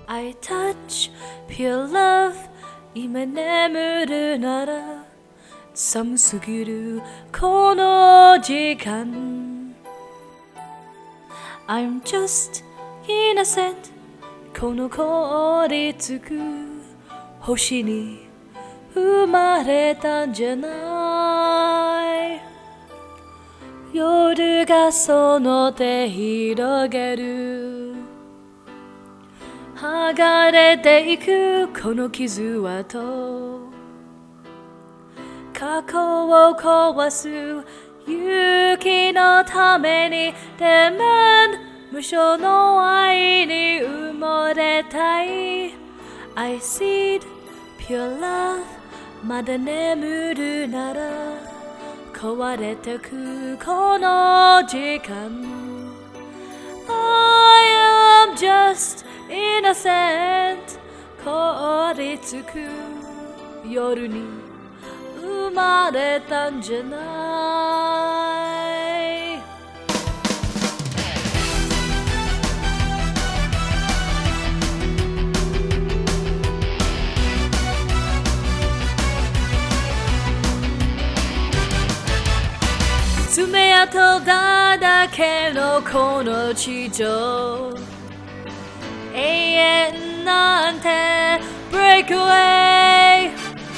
I touch pure love 今眠るなら寒すぎるこの時間 I'm just innocent この凍りつく星に生まれたんじゃない夜がその手広げる剥がれていくこの傷跡過去を壊す勇気のためにでも無償の愛に埋もれたい I see pure love まだ眠るなら壊れてくこの時間 I am just innocent 凍りつく夜に生まれたんじゃない爪痕だらけのこの地上永遠なんて Break away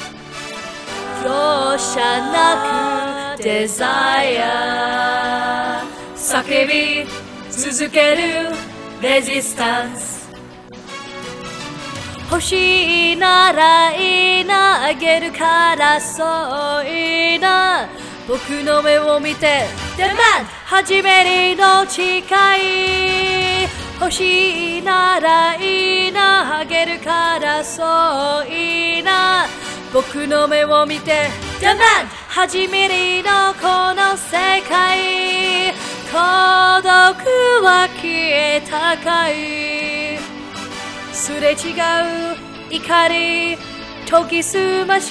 容赦なくデザイア叫び続けるレジスタンス欲しいならいいなあげるからそういいな僕の目を見て Demand 始めるの誓い欲しいならいいなあげるからそういいな僕の目を見て Demand 始めるのこの世界孤独は消えたかいすれ違う怒り研ぎ澄ま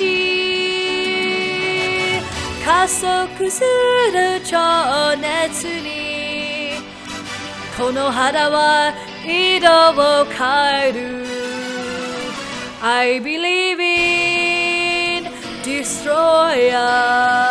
し加速する情熱にこの肌は色を変える I believe in Destroyer